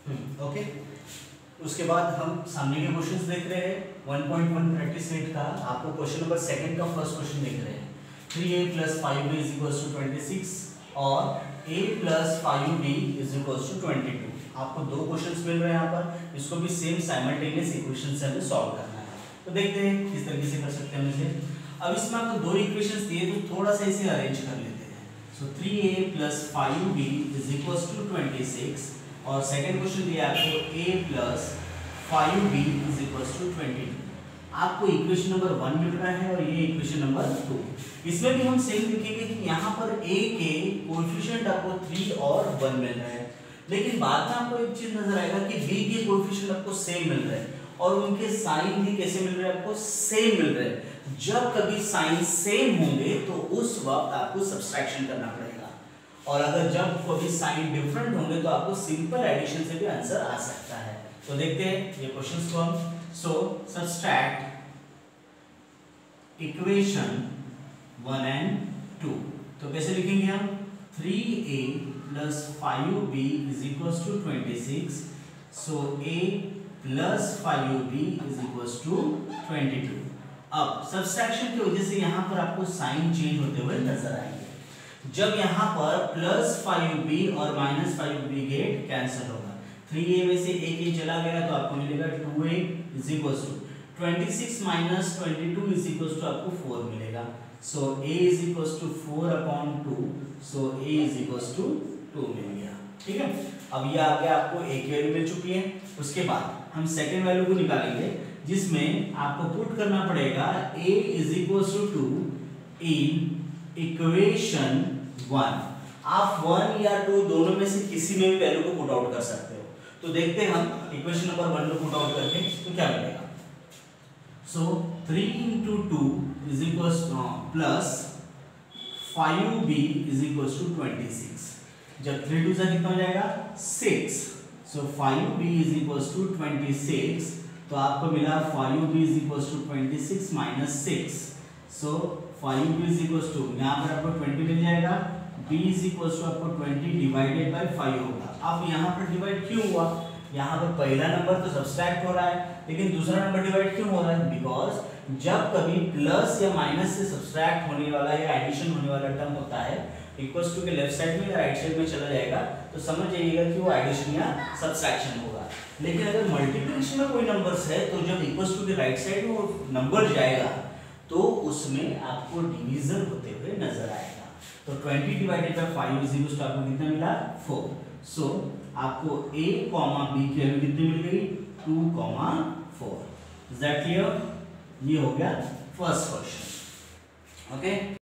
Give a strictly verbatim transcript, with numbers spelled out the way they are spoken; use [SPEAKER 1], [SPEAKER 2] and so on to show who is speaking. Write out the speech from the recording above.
[SPEAKER 1] Okay, उसके बाद हम सामने के क्वेश्चंस देख रहे हैं। One point one practice set का आपको क्वेश्चन नंबर सेकंड का फर्स्ट क्वेश्चन देख रहे हैं। Three a plus five b is equals to twenty six और a plus five b is equals to twenty two. आपको दो क्वेश्चंस मिल रहे हैं यहाँ पर, इसको भी सेम साइमल्टेनियस इक्वेशन से हमें सॉल्व करना है। तो देखते हैं किस तरीके से कर सकते हैं हम इसे। अब इसमें आपको दो इक्वेशंस दिए तो थोड़ा सा इसे अरेंज कर लेते हैं। So three a plus five b is equals to twenty six और सेकंड क्वेश्चन दिया आपको a plus five b is equals to twenty two. आपको इक्वेशन नंबर वन मिल रहा है और ये इक्वेशन नंबर टू। इसमें भी हम सेम लिखेंगे कि यहाँ पर a के कोएफिशिएंट आपको थ्री और वन मिल रहा है, लेकिन बाद में आपको एक चीज नजर आएगा कि b के कोएफिशिएंट आपको सेम मिल रहे हैं और उनके साइन भी कैसे मिल रहे हैं, आपको सेम मिल रहे हैं। जब कभी साइन सेम होंगे तो उस वक्त आपको सब्सट्रैक्शन करना पड़ेगा, और अगर जब कभी साइन डिफरेंट होंगे तो आपको सिंपल एडिशन से भी आंसर आ सकता है। तो देखते हैं ये क्वेश्चंस को हम। So subtract equation one and two. तो कैसे लिखेंगे हम? Three a plus five b is equals to twenty six. So a plus five b is equals to twenty two. अब सब्सट्रैक्शन की वजह से यहाँ पर आपको साइन चेंज होते हुए नजर आएंगे। जब यहाँ पर प्लस फाइव बी और minus five b get cancel होगा, थ्री ए में से एक ए चला गया तो आपको मिलेगा two a is equals to twenty six minus twenty two is equals to आपको फोर मिलेगा। So a is equals to four upon two, so a is equals to two मिल गया। ठीक है, अब ये आ गया, आपको a की वैल्यू मिल चुकी है। उसके बाद हम सेकेंड वैल्यू को निकालेंगे जिसमें आपको पुट करना पड़ेगा a is equals to two in equation one. आप वन या टू दोनों में से किसी में भी वैल्यू को पुट आउट कर सकते हो। तो देखते हैं हम इक्वेशन नंबर वन को पुट आउट करके तो क्या मिलेगा। So three into two is equals plus five b is equals to twenty six. जब थ्री टू से कितना हो जाएगा? Six. So five b is equals to twenty six, तो आपको मिला five b is equals to twenty six minus six. So five b is equals to, यहाँ पर आपको ट्वेंटी मिल जाएगा, b इज इक्वल्स टू आपको ट्वेंटी डिवाइडेड बाय फाइव होगा। अब यहाँ पर डिवाइड क्यों हुआ? यहाँ पर पहला नंबर तो सब्सट्रैक्ट हो रहा है, लेकिन दूसरा नंबर डिवाइड क्यों हो रहा है? बिकॉज जब कभी प्लस या माइनस से सब्सट्रैक्ट होने वाला या एडिशन होने वाला टर्म होता है, इक्वल्स टू के लेफ्ट साइड में या राइट साइड में चला जाएगा तो समझ जाइएगा कि वो एडिशन या सब्सट्रैक्शन होगा। लेकिन अगर मल्टीप्लिकेशन में कोई नंबर्स है तो जब इक्वल्स टू के राइट साइड में वो नंबर जाएगा तो उसमें आपको डिवीजन होते हुए नजर आएगा। तो twenty divided by five is equals to आपको कितना मिला? फोर। सो आपको a कॉमा b की वैल्यू कितनी मिल गई? Two comma four. Is that clear? ये हो गया फर्स्ट क्वेश्चन। ओके।